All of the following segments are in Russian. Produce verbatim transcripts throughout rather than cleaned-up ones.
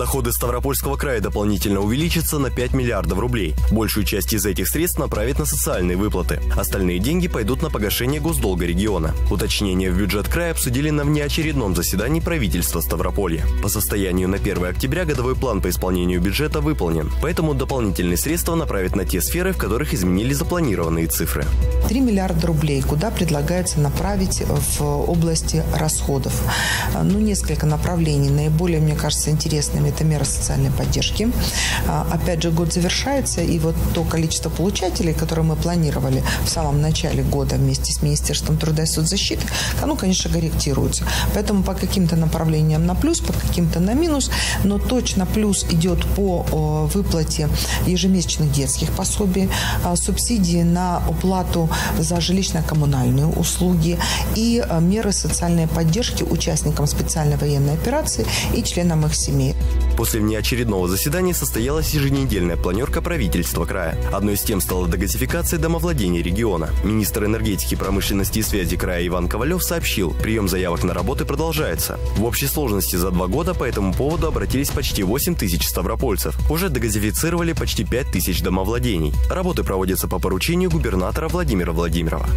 Доходы Ставропольского края дополнительно увеличатся на пять миллиардов рублей. Большую часть из этих средств направят на социальные выплаты. Остальные деньги пойдут на погашение госдолга региона. Уточнения в бюджет края обсудили на внеочередном заседании правительства Ставрополья. По состоянию на первое октября годовой план по исполнению бюджета выполнен. Поэтому дополнительные средства направят на те сферы, в которых изменили запланированные цифры. три миллиарда рублей, куда предлагается направить в области расходов. Ну, несколько направлений. Наиболее, мне кажется, интересными это меры социальной поддержки. Опять же, год завершается, и вот то количество получателей, которые мы планировали в самом начале года вместе с Министерством труда и соцзащиты, оно, конечно, корректируется. Поэтому по каким-то направлениям на плюс, по каким-то на минус, но точно плюс идет по выплате ежемесячных детских пособий, субсидии на оплату за жилищно-коммунальные услуги и меры социальной поддержки участникам специальной военной операции и членам их семей. После внеочередного заседания состоялась еженедельная планерка правительства края. Одной из тем стала дегазификация домовладений региона. Министр энергетики, промышленности и связи края Иван Ковалев сообщил, прием заявок на работы продолжается. В общей сложности за два года по этому поводу обратились почти восемь тысяч ставропольцев. Уже дегазифицировали почти пять тысяч домовладений. Работы проводятся по поручению губернатора Владимира Владимирова.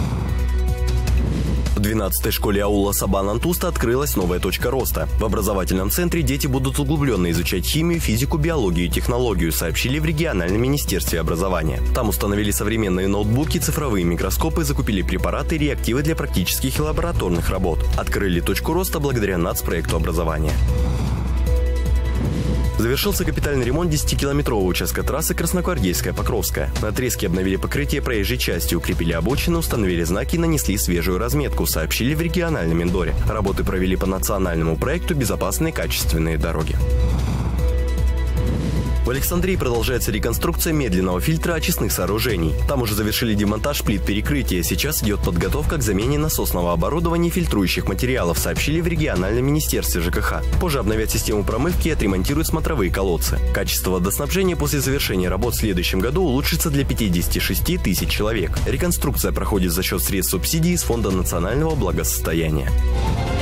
В двенадцатой школе аула Сабан-Антуста открылась новая точка роста. В образовательном центре дети будут углубленно изучать химию, физику, биологию и технологию, сообщили в региональном министерстве образования. Там установили современные ноутбуки, цифровые микроскопы, закупили препараты и реактивы для практических и лабораторных работ. Открыли точку роста благодаря нацпроекту образования. Завершился капитальный ремонт десятикилометрового участка трассы Красногвардейская-Покровская. На отрезке обновили покрытие проезжей части, укрепили обочины, установили знаки и нанесли свежую разметку, сообщили в региональном Миндоре. Работы провели по национальному проекту «Безопасные качественные дороги». В Александрии продолжается реконструкция медленного фильтра очистных сооружений. Там уже завершили демонтаж плит перекрытия. Сейчас идет подготовка к замене насосного оборудования и фильтрующих материалов, сообщили в региональном министерстве ЖКХ. Позже обновят систему промывки и отремонтируют смотровые колодцы. Качество водоснабжения после завершения работ в следующем году улучшится для пятидесяти шести тысяч человек. Реконструкция проходит за счет средств субсидий из Фонда национального благосостояния.